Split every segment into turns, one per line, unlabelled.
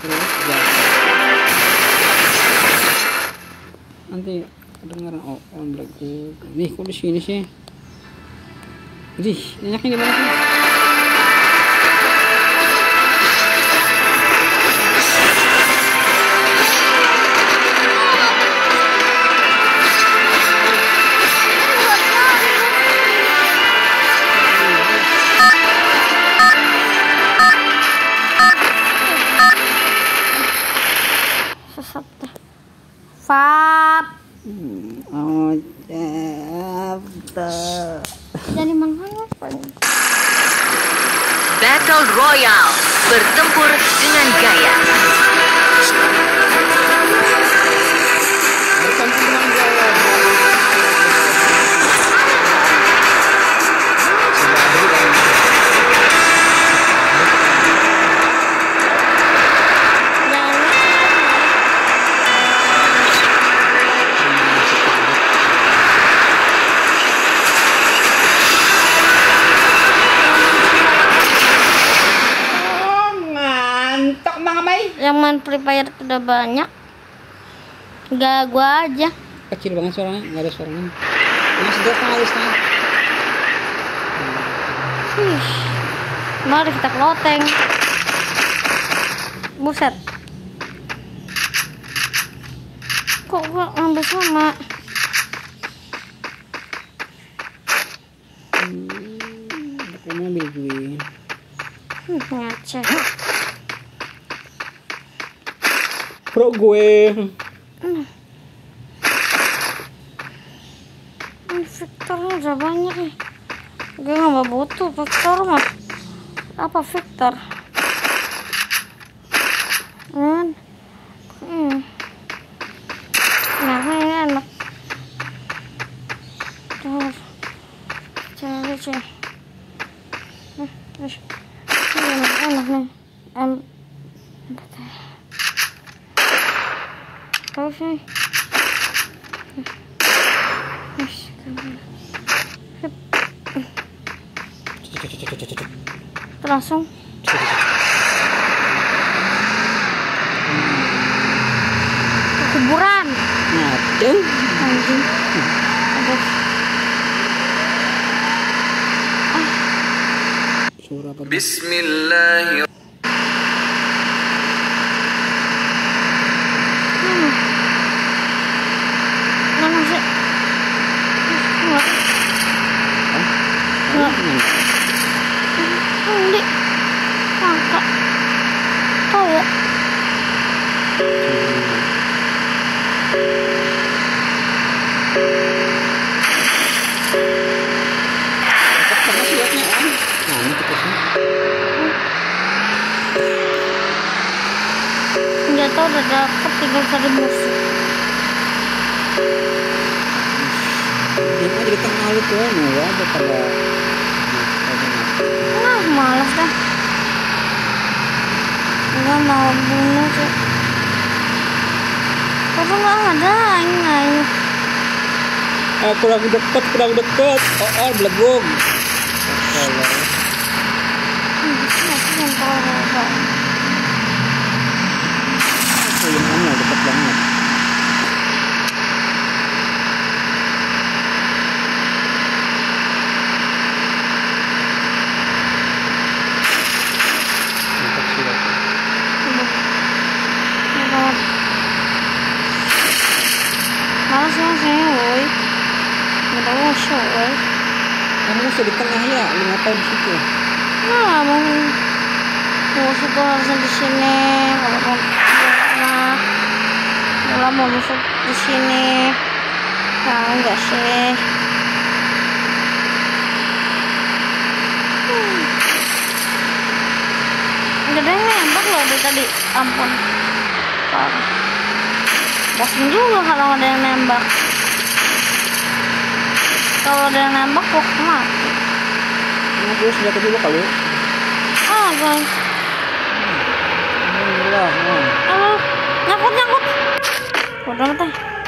Terus jangan. Nanti kedengaran Black Gold. Nih kok di sini sih? Ih, minyaknya di mana sih?
Fap.
Oh,
Jadi mana?
Battle Royale, bertempur dengan gaya.
Yang main Free Fire udah banyak. Gak gua aja.
Kecil banget suaranya, nggak ada suaranya. Mas dia kali setengah.
Mari kita keloteng. Buset. Kok gua ngambil sama?
Pakai mobil gue.
Ngace.
Pro gue.
Victornya udah banyak nih. Gue nggak butuh Victor mah. Apa Victor? Nah ini enak. Tuh, cari sih. Ini enak nih. Terus nih. Langsung kuburan.
Ngaceng.
Anjing. Aduh.
Suara apa?
Bismillahirrahmanirrahim.
Mana sih? Di angka tahu ya. Nggak tahu udah dapet, tinggal cari musuh.
Dia aja di tengah lu tuh, nggak ada pada.
Nah, malas dah. Nggak mau bunuh sih. Tapi nggak ada, ini.
Kurang deket. Oh, belegong. Yang mana deket banget.
Malas ya saya, woi. Nggak tahu show, woi.
Kamu musuh di tengah ya, lu ngapain di situ?
Nah, mau musuh tuh harusnya di sini. Kalau mau musuh di sini. Nah, enggak sih. Udah deh nembak loh dari tadi. Ampun. Parah. Bosan juga kalau ada yang nembak. Kalau ada yang nembak kok mati.
Gue sudah kedua kali.
Guys.
Alhamdulillah.
Nyangkut. Udah mati.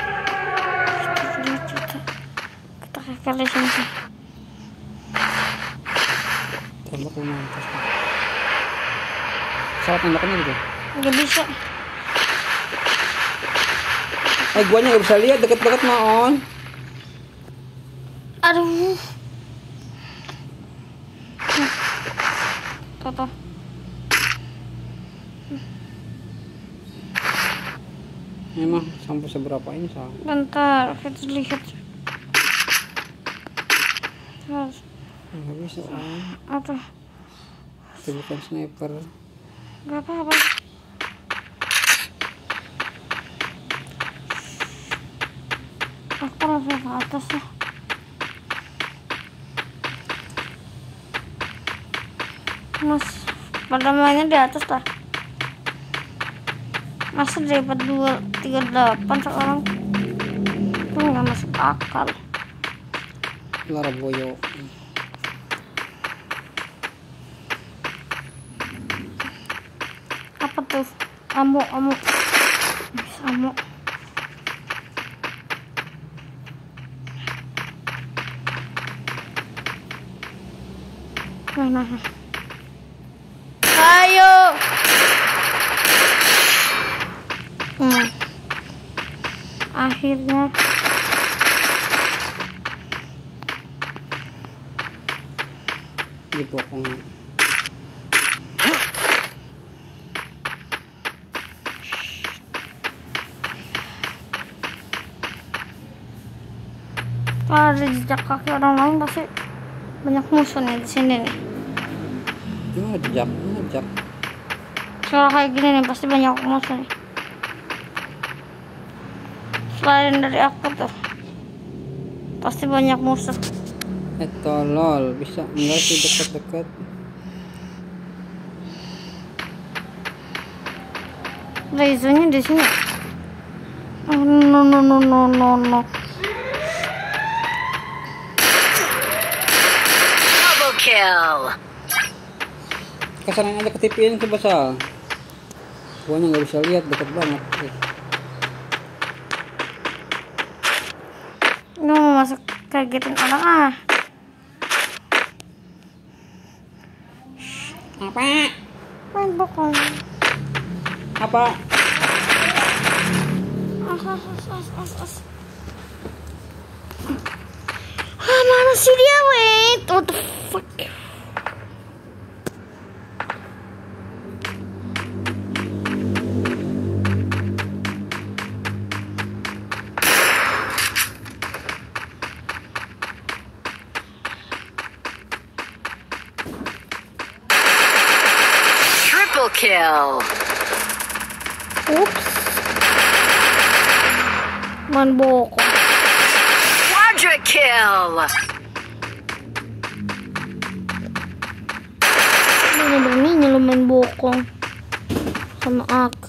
Kita keker di sini sih.
Tembak lu mantas. Salah tembakannya gitu.
Nggak bisa.
Guanya nggak bisa lihat deket-deket maon.
Aduh. Tuh.
Memang sampai seberapa ini Sal?
Bentar, kita lihat. Terus.
Nggak bisa Om.
Aduh.
Itu bukan sniper.
Gak apa-apa. Aku langsung ke atas ya. Mas, pada mainnya di atas lah. Masa dapat 238 sekarang? Itu nggak masuk akal.
Laraboyo.
Apa tuh? Amu. Amu. Mana? Ayo. Akhirnya.
Dipokong.
Kalau ada jejak kaki orang lain pasti banyak musuh nih di sini nih.
Ngejak.
Kalau kayak gini nih pasti banyak musuh nih. Selain dari aku tuh, pasti banyak musuh.
Tolol, bisa enggak sih dekat-dekat?
Lasernya di sini. Oh, no.
Double kill.
Kesannya aja ketipiin coba Sal. Guanya nggak bisa lihat, dekat banget.
Ini mau masuk kagetin orang ah.
Apa?
Main bokong.
Apa?
As. Ah, mana sih dia? Wait, what the fuck?
Triple kill.
Oops. Man bokong.
Quadra kill.
Ini beraninya lo main bokong sama aku.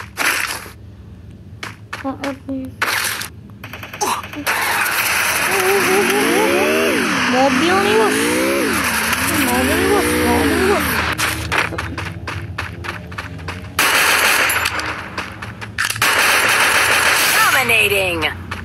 Mobil nih bos.
Dominating.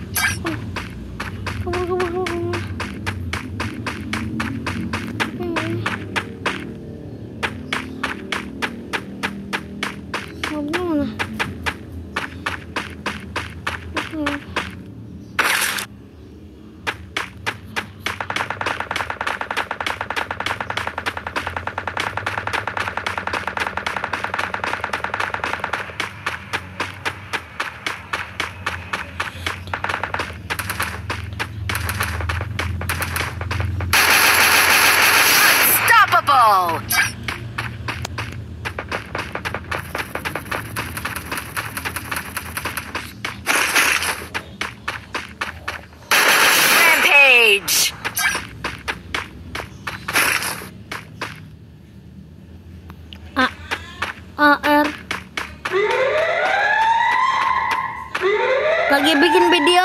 Unstoppable. Rampage.
AR lagi bikin video.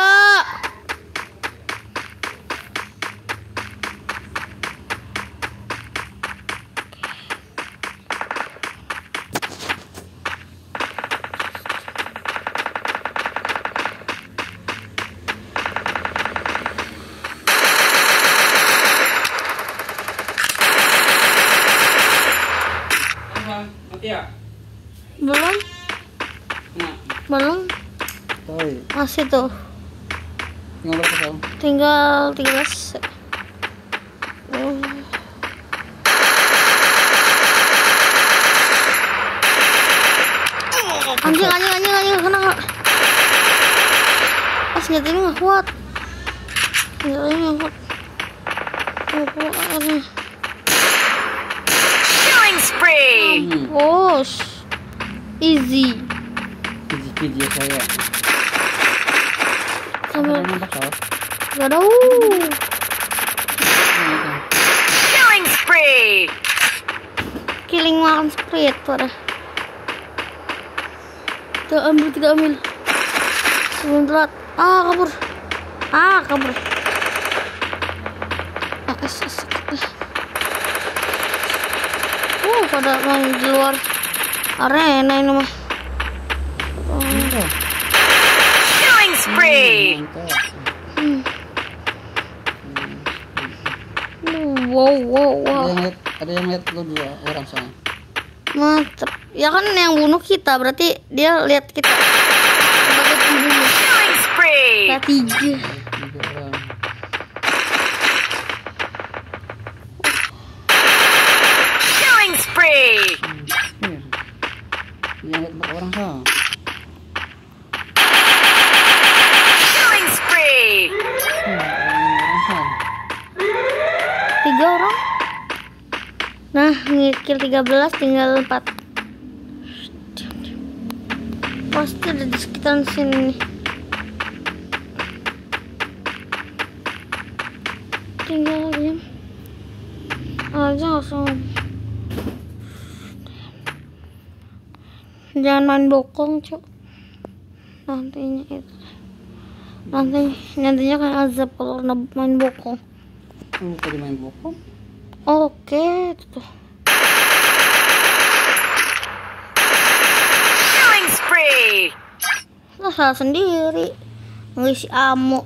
Mati ya?
Belum.
Nah,
Belum.
tuh.
Masih tuh.
Tinggal berapa tahun?
Tinggal 13. Oh. Anjing kena nggak? Senjata ini nggak kuat. Senjata ini nggak kuat.
Killing spree.
Bos, easy.
Easy ya saya.
Sambil
Nembak kau.
gak ada.
Killing spree.
Killing makan spree pada. Tidak ambil. Sebelum telat. Kabur. Pada main di luar arena ini mah.
Killing spree.
Wow.
Ada yang lihat lu 2 orang sana.
Mantap. Ya kan yang bunuh kita, berarti dia lihat kita sebagai pembunuh.
Killing spree.
Lihat 3.
3 orang.
Killing spree.
Yang lihat berapa orang sana?
Killing spree.
Orang sana.
3 orang. Nah, ngikil 13 tinggal 4. Pasti ada di sekitaran sini nih. Tinggal diam aja langsung. Jangan main bokong, Cuk. Nantinya kan azab kalau main bokong.
Lu tadi main bokong?
Oke, tuh.
Killing spree.
Salah sendiri. Ngisi ammo.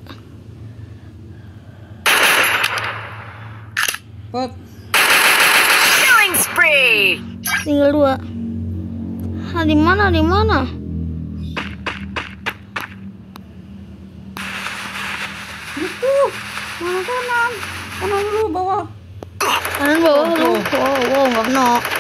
Pot.
Killing spree.
Tinggal 2. Di mana?
Mana kanan? Kanan dulu bawah.
Kanan bawah lu. Wow, nggak kena.